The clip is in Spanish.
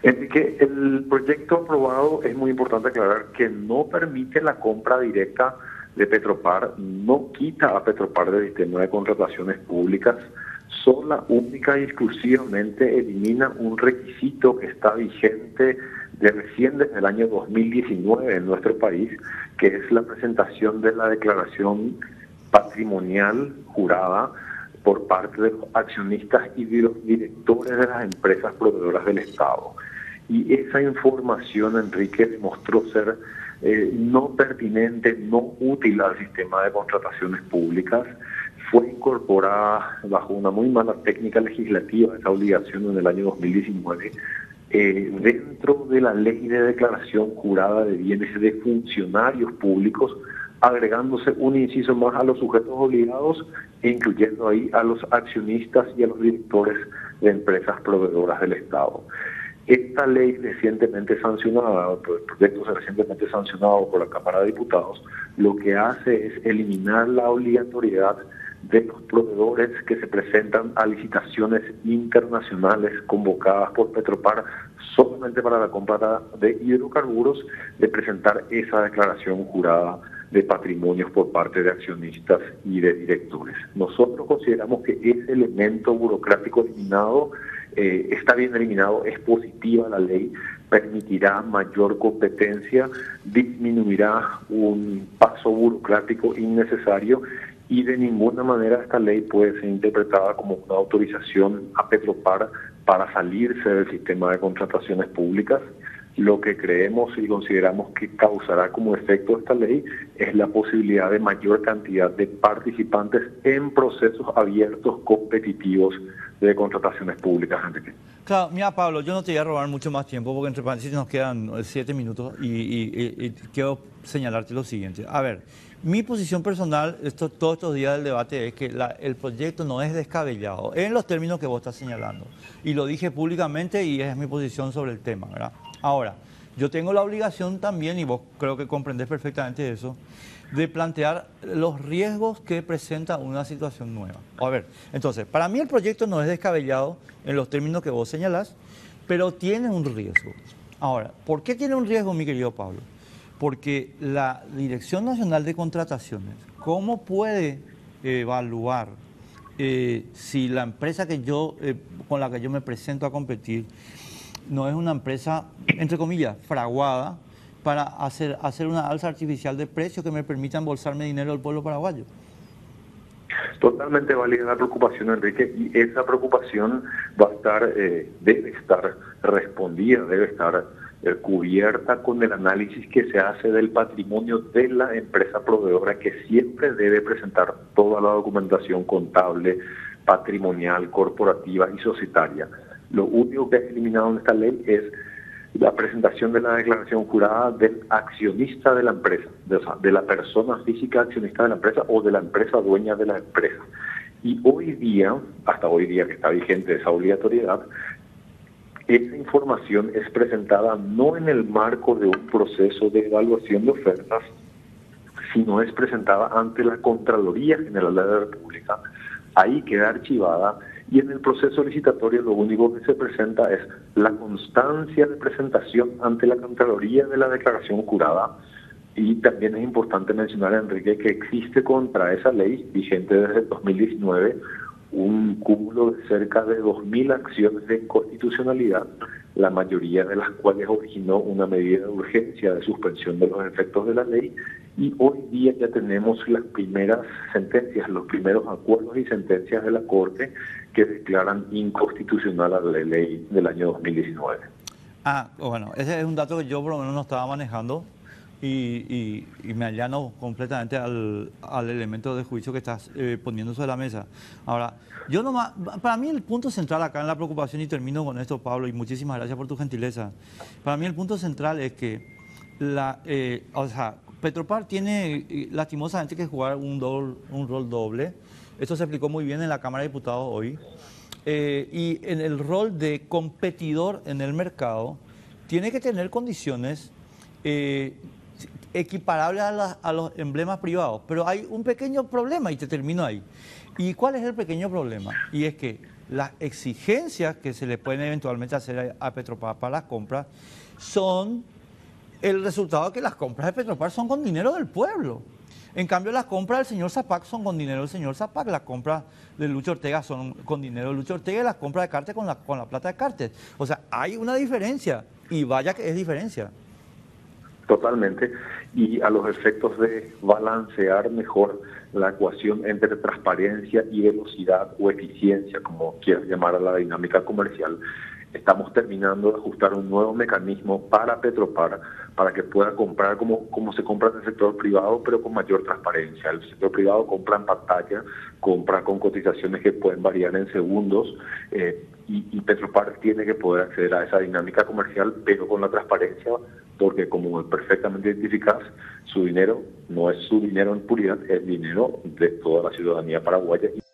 Que el proyecto aprobado es muy importante aclarar que no permite la compra directa de Petropar, no quita a Petropar del sistema de contrataciones públicas, sola, única y exclusivamente elimina un requisito que está vigente de recién desde el año 2019 en nuestro país, que es la presentación de la declaración patrimonial jurada por parte de los accionistas y de los directores de las empresas proveedoras del Estado. Y esa información, Enrique, demostró ser no pertinente, no útil al sistema de contrataciones públicas. Fue incorporada bajo una muy mala técnica legislativa esa obligación en el año 2019 dentro de la ley de declaración jurada de bienes de funcionarios públicos, agregándose un inciso más a los sujetos obligados e incluyendo ahí a los accionistas y a los directores de empresas proveedoras del Estado. Esta ley recientemente sancionada, el proyecto recientemente sancionado por la Cámara de Diputados, lo que hace es eliminar la obligatoriedad de los proveedores que se presentan a licitaciones internacionales convocadas por Petropar solamente para la compra de hidrocarburos, de presentar esa declaración jurada de patrimonios por parte de accionistas y de directores. Nosotros consideramos que ese elemento burocrático eliminado está bien eliminado, es positiva la ley, permitirá mayor competencia, disminuirá un paso burocrático innecesario y de ninguna manera esta ley puede ser interpretada como una autorización a Petropar para salirse del sistema de contrataciones públicas. Lo que creemos y consideramos que causará como efecto esta ley es la posibilidad de mayor cantidad de participantes en procesos abiertos, competitivos de contrataciones públicas, Enrique. Claro, mira, Pablo, yo no te voy a robar mucho más tiempo porque entre paréntesis nos quedan 7 minutos y quiero señalarte lo siguiente. A ver, mi posición personal todos estos días del debate es que el proyecto no es descabellado en los términos que vos estás señalando. Y lo dije públicamente y es mi posición sobre el tema, ¿verdad? Ahora, yo tengo la obligación también, y vos creo que comprendés perfectamente eso, de plantear los riesgos que presenta una situación nueva. A ver, entonces, para mí el proyecto no es descabellado en los términos que vos señalás, pero tiene un riesgo. Ahora, ¿por qué tiene un riesgo, mi querido Pablo? Porque la Dirección Nacional de Contrataciones, ¿cómo puede evaluar si la empresa con la que yo me presento a competir no es una empresa, entre comillas, fraguada para hacer una alza artificial de precios que me permita embolsarme dinero del pueblo paraguayo? Totalmente válida la preocupación, Enrique, y esa preocupación va a estar, debe estar respondida, debe estar cubierta con el análisis que se hace del patrimonio de la empresa proveedora, que siempre debe presentar toda la documentación contable, patrimonial, corporativa y societaria. Lo único que es eliminado en esta ley es la presentación de la declaración jurada del accionista de la empresa, de la persona física accionista de la empresa o de la empresa dueña de la empresa. Y hoy día, hasta hoy día que está vigente esa obligatoriedad, esa información es presentada no en el marco de un proceso de evaluación de ofertas, sino es presentada ante la Contraloría General de la República. Ahí queda archivada y en el proceso licitatorio lo único que se presenta es la constancia de presentación ante la Contraloría de la declaración jurada. Y también es importante mencionar, Enrique, que existe contra esa ley, vigente desde el 2019, un cúmulo de cerca de 2.000 acciones de inconstitucionalidad, la mayoría de las cuales originó una medida de urgencia de suspensión de los efectos de la ley, y hoy día ya tenemos las primeras sentencias, los primeros acuerdos y sentencias de la Corte que declaran inconstitucional a la ley del año 2019. Bueno, ese es un dato que yo por lo menos no estaba manejando y me allano completamente al elemento de juicio que estás poniendo sobre la mesa. Ahora, para mí el punto central acá en la preocupación, y termino con esto, Pablo, y muchísimas gracias por tu gentileza. Para mí el punto central es que Petropar tiene lastimosamente que jugar un rol doble. Esto se explicó muy bien en la Cámara de Diputados hoy. Y en el rol de competidor en el mercado, tiene que tener condiciones equiparables a los emblemas privados. Pero hay un pequeño problema, y te termino ahí. ¿Y cuál es el pequeño problema? Y es que las exigencias que se le pueden eventualmente hacer a Petropar para las compras son el resultado de que las compras de Petropar son con dinero del pueblo. En cambio, las compras del señor Zapac son con dinero del señor Zapac, las compras de Lucho Ortega son con dinero de Lucho Ortega y las compras de Cartes con la plata de Cartes. O sea, hay una diferencia, y vaya que es diferencia. Totalmente, y a los efectos de balancear mejor la ecuación entre transparencia y velocidad o eficiencia, como quieras llamar a la dinámica comercial, estamos terminando de ajustar un nuevo mecanismo para Petropar, para que pueda comprar como se compra en el sector privado, pero con mayor transparencia. El sector privado compra en pantalla, compra con cotizaciones que pueden variar en segundos, y Petropar tiene que poder acceder a esa dinámica comercial, pero con la transparencia, porque como perfectamente identificás, su dinero no es su dinero en puridad, es dinero de toda la ciudadanía paraguaya.